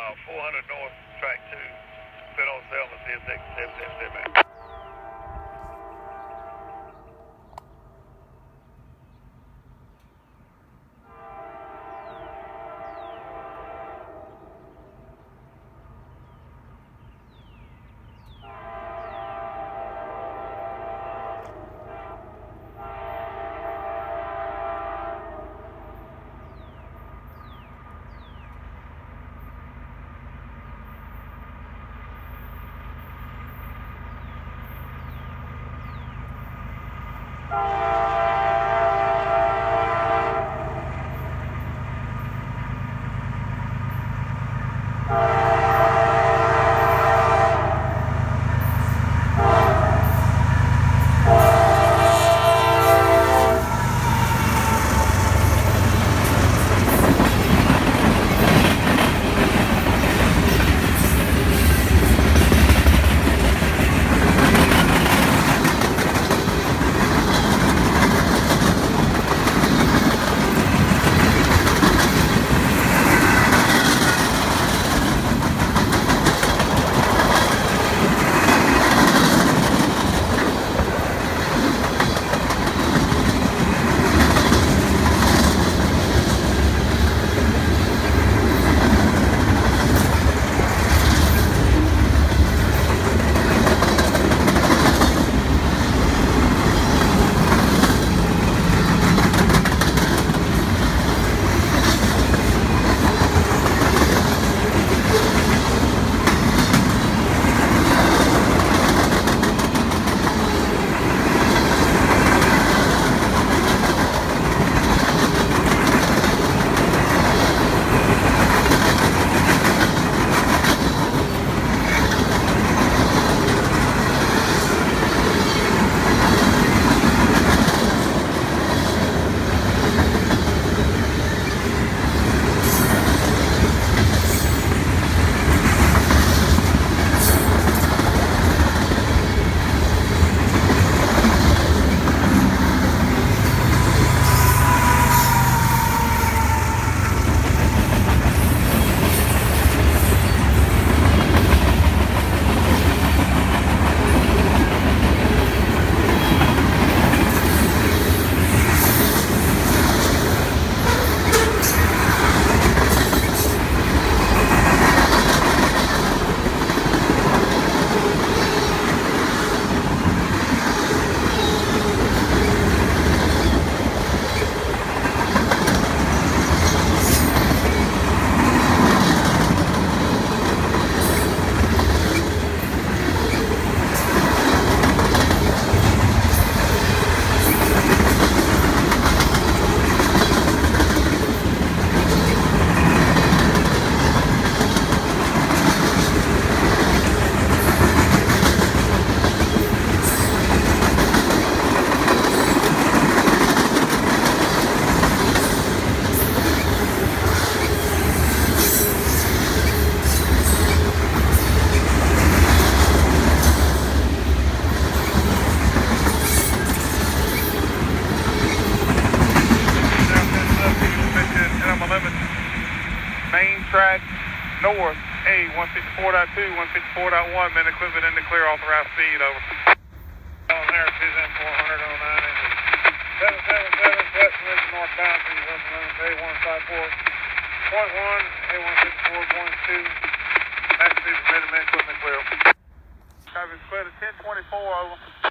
400 north, track 2. Fit on Selma, see if they can step back. Main track north, A 154.2, 154.1, men equipment in the clear, authorized speed, over. On there, Vision 400 on 9 inches. 777, West Ridge northbound, to A154.1, A154.2. Max speed permitted, men equipment clear. Traffic split at 1024, over.